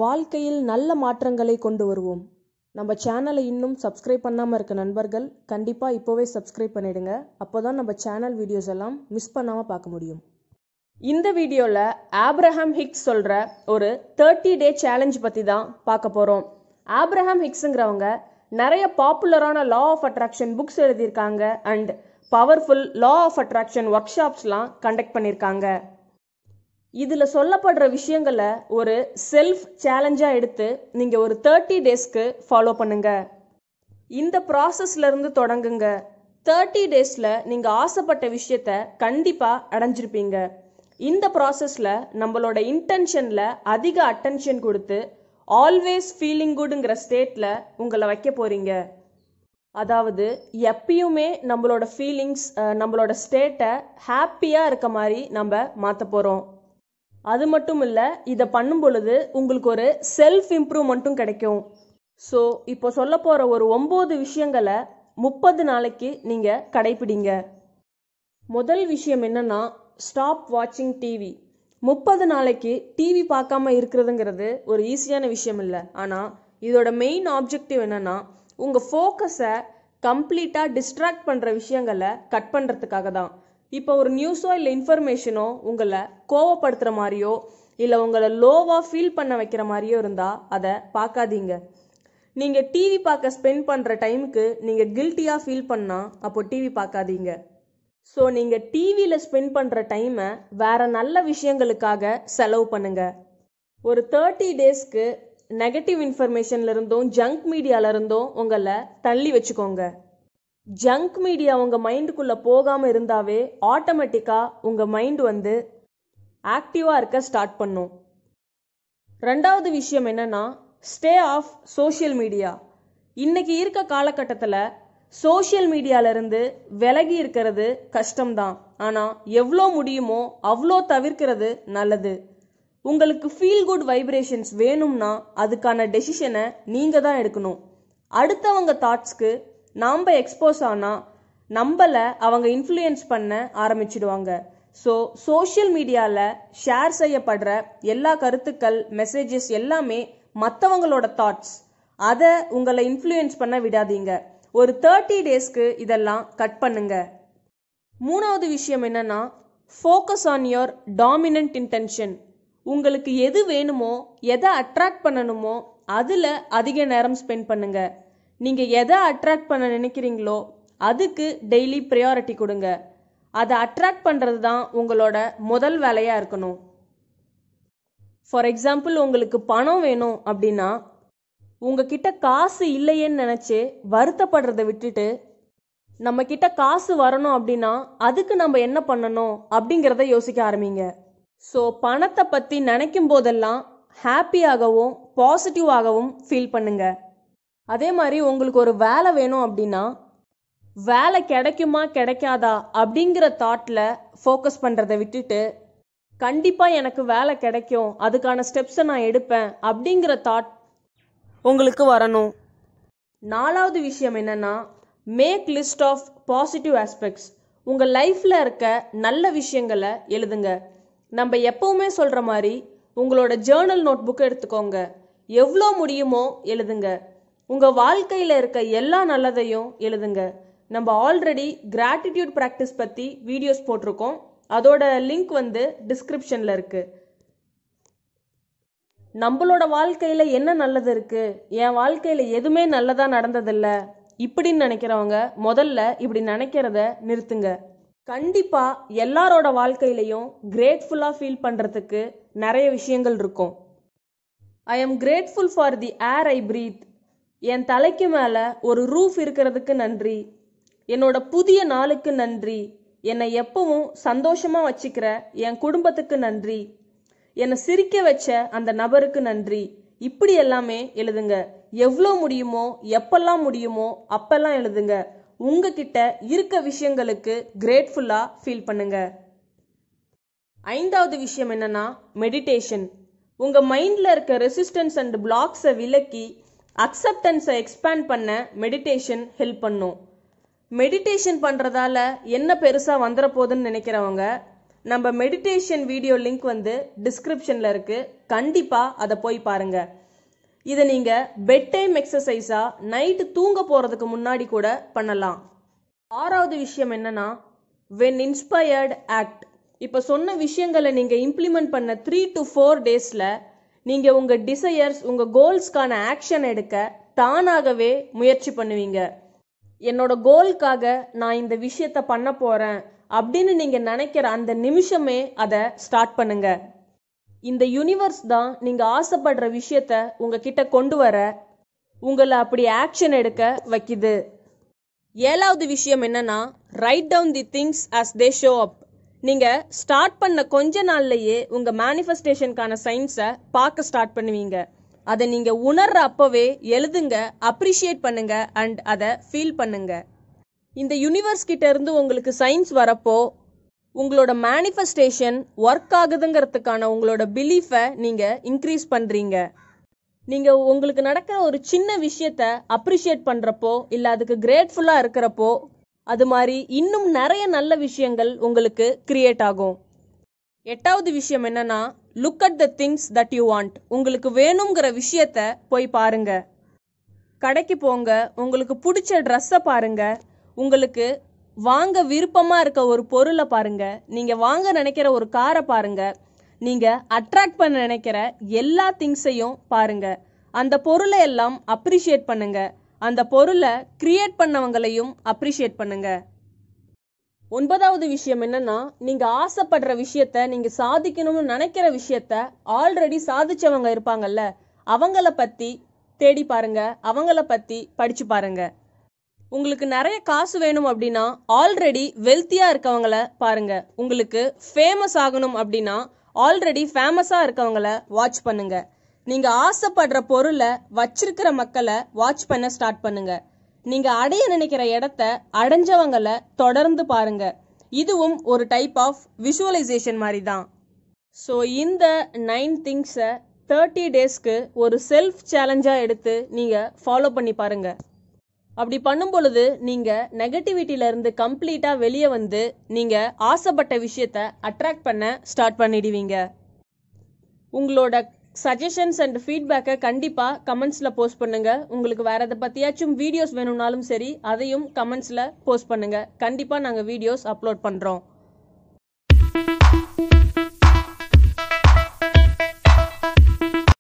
வாழ்க்கையில் நல்ல மாற்றங்களை கொண்டு வருவோம். நம்ம சேனலை இன்னும் சப்ஸ்கிரைப் பண்ணாமல் இருக்க நண்பர்கள் கண்டிப்பாக இப்போவே சப்ஸ்கிரைப் பண்ணிடுங்க. அப்போ தான் நம்ம சேனல் வீடியோஸ் எல்லாம் மிஸ் பண்ணாமல் பார்க்க முடியும். இந்த வீடியோவில் ஆப்ரஹாம் ஹிக்ஸ் சொல்கிற ஒரு 30 டே சேலஞ்ச் பற்றி தான் பார்க்க போகிறோம். ஆப்ரஹாம் ஹிக்ஸுங்கிறவங்க நிறைய பாப்புலரான லா ஆஃப் அட்ராக்ஷன் புக்ஸ் எழுதியிருக்காங்க and powerful law of attraction ஒர்க் ஷாப்ஸ்லாம் கண்டக்ட் பண்ணியிருக்காங்க. இதில் சொல்லப்படுற விஷயங்களை ஒரு செல்ஃப் சேலஞ்சாக எடுத்து நீங்கள் ஒரு 30 டேஸ்க்கு ஃபாலோ பண்ணுங்க. இந்த ப்ராசஸ்லேருந்து தொடங்குங்க. 30 டேஸில் நீங்கள் ஆசைப்பட்ட விஷயத்த கண்டிப்பாக அடைஞ்சிருப்பீங்க. இந்த ப்ராசஸில் நம்மளோட இன்டென்ஷனில் அதிக அட்டென்ஷன் கொடுத்து ஆல்வேஸ் ஃபீலிங் குட்ங்கிற ஸ்டேட்டில் உங்களை வைக்க போகிறீங்க. அதாவது எப்பயுமே நம்மளோட ஃபீலிங்ஸ் நம்மளோட ஸ்டேட்டை ஹாப்பியாக இருக்க மாதிரி நம்ம மாற்ற போகிறோம். அது மட்டும் இல்லை, இதை பண்ணும் பொழுது உங்களுக்கு ஒரு செல்ஃப் இம்ப்ரூவ்மெண்ட்டும் கிடைக்கும். ஸோ இப்போ சொல்ல போகிற ஒரு 9 விஷயங்களை 30 நாளைக்கு நீங்கள் கடைப்பிடிங்க. முதல் விஷயம் என்னன்னா, ஸ்டாப் வாட்சிங் டிவி. 30 நாளைக்கு டிவி பார்க்காம இருக்கிறதுங்கிறது ஒரு ஈஸியான விஷயம் இல்லை. ஆனால் இதோட மெயின் ஆப்ஜெக்டிவ் என்னன்னா, உங்கள் ஃபோக்கஸை கம்ப்ளீட்டாக டிஸ்ட்ராக்ட் பண்ணுற விஷயங்களை கட் பண்ணுறதுக்காக தான். இப்போ ஒரு நியூஸோ இல்லை இன்ஃபர்மேஷனோ உங்களை கோவப்படுத்துகிற மாதிரியோ இல்லை உங்களை லோவாக ஃபீல் பண்ண வைக்கிற மாதிரியோ இருந்தால் அதை பார்க்காதீங்க. நீங்கள் டிவி பார்க்க ஸ்பெண்ட் பண்ணுற டைமுக்கு நீங்கள் கில்ட்டியாக ஃபீல் பண்ணால் அப்போ டிவி பார்க்காதீங்க. ஸோ நீங்கள் டிவியில் ஸ்பெண்ட் பண்ணுற டைமை வேறு நல்ல விஷயங்களுக்காக செலவு பண்ணுங்க. ஒரு 30 டேஸ்க்கு நெகட்டிவ் இன்ஃபர்மேஷன்லேருந்தும் ஜங்க் மீடியாவிலேருந்தும் உங்களை தள்ளி வச்சுக்கோங்க. ஜங்க் மீடியா உங்கள் மைண்டுக்குள்ளே போகாமல் இருந்தாவே ஆட்டோமேட்டிக்காக உங்கள் மைண்டு ஆக்டிவாக இருக்க ஸ்டார்ட் பண்ணும். ரெண்டாவது விஷயம் என்னன்னா, ஸ்டே ஆஃப் சோஷியல் மீடியா. இன்னைக்கு இருக்க காலகட்டத்தில் சோஷியல் மீடியாவிலேருந்து விலகி இருக்கிறது கஷ்டம்தான். ஆனால் எவ்வளோ முடியுமோ அவ்வளோ தவிர்க்கிறது நல்லது. உங்களுக்கு ஃபீல் குட் வைப்ரேஷன்ஸ் வேணும்னா அதுக்கான டெசிஷனை நீங்கள் தான் எடுக்கணும். அடுத்தவங்க தாட்ஸ்க்கு நாம் எக்ஸ்போஸ் ஆனால் நம்மளை அவங்க இன்ஃப்ளூயன்ஸ் பண்ண ஆரம்பிச்சிடுவாங்க. ஸோ சோஷியல் மீடியாவில் ஷேர் செய்யப்படுற எல்லா கருத்துக்கள் மெசேஜஸ் எல்லாமே மற்றவங்களோட தாட்ஸ். அதை உங்களை இன்ஃப்ளூயன்ஸ் பண்ண விடாதீங்க. ஒரு 30 டேஸ்க்கு இதெல்லாம் கட் பண்ணுங்க. மூணாவது விஷயம் என்னன்னா, focus on your dominant intention. உங்களுக்கு எது வேணுமோ எதை அட்ராக்ட் பண்ணணுமோ அதில் அதிக நேரம் ஸ்பெண்ட் பண்ணுங்க. நீங்கள் எதை அட்ராக்ட் பண்ண நினைக்கிறீங்களோ அதுக்கு டெய்லி ப்ரையாரிட்டி கொடுங்க. அதை அட்ராக்ட் பண்ணுறது தான் உங்களோட முதல் வேலையாக இருக்கணும். ஃபார் எக்ஸாம்பிள், உங்களுக்கு பணம் வேணும் அப்படின்னா உங்ககிட்ட காசு இல்லையேன்னு நினச்சி வருத்தப்படுறதை விட்டுட்டு நம்ம கிட்ட காசு வரணும் அப்படின்னா அதுக்கு நம்ம என்ன பண்ணணும் அப்படிங்கிறத யோசிக்க ஆரம்பிங்க. ஸோ பணத்தை பற்றி நினைக்கும் போதெல்லாம் ஹாப்பியாகவும் பாசிட்டிவாகவும் ஃபீல் பண்ணுங்க. அதே மாதிரி உங்களுக்கு ஒரு வேலை வேணும் அப்படின்னா வேலை கிடைக்குமா கிடைக்காதா அப்படிங்கிற தாட்டில் ஃபோக்கஸ் பண்ணுறதை விட்டுட்டு கண்டிப்பாக எனக்கு வேலை கிடைக்கும், அதுக்கான ஸ்டெப்ஸை நான் எடுப்பேன் அப்படிங்கிற தாட் உங்களுக்கு வரணும். நாலாவது விஷயம் என்னன்னா, make list of positive aspects. உங்கள் லைஃப்பில் இருக்க நல்ல விஷயங்களை எழுதுங்க. நம்ம எப்பவுமே சொல்கிற மாதிரி உங்களோட ஜேர்னல் நோட் புக் எடுத்துக்கோங்க. எவ்வளோ முடியுமோ எழுதுங்க. உங்கள் வாழ்க்கையில் இருக்க எல்லா நல்லதையும் எழுதுங்க. நம்ம ஆல்ரெடி கிராட்டிடியூட் ப்ராக்டிஸ் பற்றி வீடியோஸ் போட்டிருக்கோம். அதோட லிங்க் டிஸ்கிரிப்ஷனில் இருக்குது. நம்மளோட வாழ்க்கையில் என்ன நல்லது இருக்குது, என் வாழ்க்கையில் எதுவுமே நல்லதாக நடந்ததில்லை இப்படின்னு நினைக்கிறவங்க முதல்ல இப்படி நினைக்கிறத நிறுத்துங்க. கண்டிப்பாக எல்லாரோட வாழ்க்கையிலையும் கிரேட்ஃபுல்லாக ஃபீல் பண்ணுறதுக்கு நிறைய விஷயங்கள் இருக்கும். I am grateful for the air I breathe. என் தலைக்கு மேலே ஒரு ரூஃப் இருக்கிறதுக்கு நன்றி. என்னோட புதிய நாளுக்கு நன்றி. என்னை எப்பவும் சந்தோஷமாக வச்சுக்கிற என் குடும்பத்துக்கு நன்றி. என்னை சிரிக்க வச்ச அந்த நபருக்கு நன்றி. இப்படி எல்லாமே எழுதுங்க. எவ்வளோ முடியுமோ எப்பெல்லாம் முடியுமோ அப்பெல்லாம் எழுதுங்க. உங்ககிட்ட இருக்க விஷயங்களுக்கு கிரேட்ஃபுல்லாக ஃபீல் பண்ணுங்க. ஐந்தாவது விஷயம் என்னன்னா, மெடிடேஷன். உங்கள் மைண்டில் இருக்க ரெசிஸ்டன்ஸ் அண்ட் பிளாக்ஸை விலக்கி அக்செப்டன்ஸை எக்ஸ்பேண்ட் பண்ண மெடிடேஷன் ஹெல்ப் பண்ணும். மெடிடேஷன் பண்ணுறதால என்ன பெருசாக வந்துட போகுதுன்னு நினைக்கிறவங்க நம்ம மெடிடேஷன் வீடியோ லிங்க் வந்து டிஸ்கிரிப்ஷனில் இருக்குது. கண்டிப்பாக அதை போய் பாருங்கள். இதை நீங்கள் பெட் டைம் எக்ஸசைஸாக நைட்டு தூங்க போகிறதுக்கு முன்னாடி கூட பண்ணலாம். 6வது விஷயம் என்னன்னா, when inspired act. இப்போ சொன்ன விஷயங்களை நீங்கள் இம்ப்ளிமெண்ட் பண்ண 3 to 4 டேஸில் நீங்கள் உங்கள் டிசையர்ஸ், உங்கள் கோல்ஸ்க்கான ஆக்ஷன் எடுக்க தானாகவே முயற்சி பண்ணுவீங்க. என்னோட கோல்க்காக நான் இந்த விஷயத்த பண்ண போகிறேன் அப்படின்னு நீங்கள் நினைக்கிற அந்த நிமிஷமே அதை ஸ்டார்ட் பண்ணுங்க. இந்த யூனிவர்ஸ் தான் நீங்கள் ஆசைப்படுற விஷயத்த உங்ககிட்ட கொண்டு வர உங்களை அப்படி ஆக்ஷன் எடுக்க வைக்குது. 7வது விஷயம் என்னன்னா, write down the things as they show up. நீங்கள் ஸ்டார்ட் பண்ண கொஞ்ச நாள்லையே உங்கள் மேனிஃபெஸ்டேஷனுக்கான சயின்ஸை பார்க்க ஸ்டார்ட் பண்ணுவீங்க. அதை நீங்கள் உணர்ற அப்போவே எழுதுங்க, அப்ரிஷியேட் பண்ணுங்க அண்ட் அதை ஃபீல் பண்ணுங்க. இந்த யூனிவர்ஸ் கிட்ட இருந்து உங்களுக்கு சயின்ஸ் வரப்போ உங்களோட மேனிஃபெஸ்டேஷன் ஒர்க் ஆகுதுங்கிறதுக்கான உங்களோட பிலீஃபை நீங்கள் இன்க்ரீஸ் பண்ணுறீங்க. நீங்கள் உங்களுக்கு நடக்கிற ஒரு சின்ன விஷயத்த அப்ரிஷியேட் பண்ணுறப்போ இல்லை அதுக்கு கிரேட்ஃபுல்லாக இருக்கிறப்போ அது மாதிரி இன்னும் நிறைய நல்ல விஷயங்கள் உங்களுக்கு கிரியேட் ஆகும். 8வது விஷயம் என்னன்னா, look at the things that you want. உங்களுக்கு வேணுங்கிற விஷயத்த போய் பாருங்க. கடைக்கு போங்க, உங்களுக்கு பிடிச்ச ட்ரெஸ்ஸை பாருங்க, உங்களுக்கு வாங்க விருப்பமாக இருக்க ஒரு பொருளை பாருங்க, நீங்கள் வாங்க நினைக்கிற ஒரு காரை பாருங்க, நீங்கள் அட்ராக்ட் பண்ண நினைக்கிற எல்லா திங்ஸையும் பாருங்க. அந்த பொருளை எல்லாம் அப்ரிஷியேட் பண்ணுங்க. அந்த பொருளை கிரியேட் பண்ணவங்களையும் அப்ரிஷியேட் பண்ணுங்க. 9வது விஷயம் என்னன்னா, நீங்கள் ஆசைப்படுற விஷயத்த, நீங்கள் சாதிக்கணும்னு நினைக்கிற விஷயத்த ஆல்ரெடி சாதிச்சவங்க இருப்பாங்கல்ல, அவங்கள பற்றி தேடி பாருங்க, அவங்கள பற்றி படிச்சு பாருங்க. உங்களுக்கு நிறைய காசு வேணும் அப்படின்னா ஆல்ரெடி வெல்த்தியாக இருக்கவங்கள பாருங்க. உங்களுக்கு ஃபேமஸ் ஆகணும் அப்படின்னா ஆல்ரெடி ஃபேமஸாக இருக்கவங்கள வாட்ச் பண்ணுங்க. நீங்கள் ஆசைப்படுற பொருளை வச்சிருக்கிற மக்களை வாட்ச் பண்ண ஸ்டார்ட் பண்ணுங்க. நீங்கள் அடைய நினைக்கிற இடத்த அடைஞ்சவங்களை தொடர்ந்து பாருங்க. இதுவும் ஒரு டைப் ஆஃப் விஷுவலைசேஷன் மாதிரி தான். ஸோ இந்த 9 திங்ஸை 30 டேஸ்க்கு ஒரு செல்ஃப் சேலஞ்சாக எடுத்து நீங்கள் ஃபாலோ பண்ணி பாருங்க. அப்படி பண்ணும் பொழுது நீங்கள் நெகட்டிவிட்டியிலேருந்து கம்ப்ளீட்டாக வெளியே வந்து நீங்கள் ஆசைப்பட்ட விஷயத்த அட்ராக்ட் பண்ண ஸ்டார்ட் பண்ணிடுவீங்க. உங்களோட சஜஷன்ஸ் அண்ட் ஃபீட்பேக்கை கண்டிப்பாக கமெண்ட்ஸில் போஸ்ட் பண்ணுங்கள். உங்களுக்கு வேறு எதை பற்றியாச்சும் வீடியோஸ் வேணும்னாலும் சரி, அதையும் கமெண்ட்ஸில் போஸ்ட் பண்ணுங்கள். கண்டிப்பாக நாங்கள் வீடியோஸ் அப்லோட் பண்ணுறோம்.